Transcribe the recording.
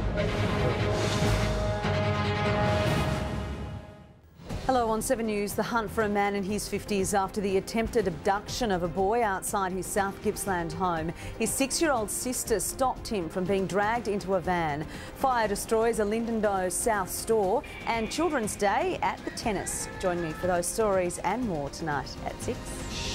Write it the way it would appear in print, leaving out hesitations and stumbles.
Hello, on 7 News, the hunt for a man in his 50s after the attempted abduction of a boy outside his South Gippsland home. His 6-year-old sister stopped him from being dragged into a van. Fire destroys a Lyndondoe South store and Children's Day at the tennis. Join me for those stories and more tonight at 6.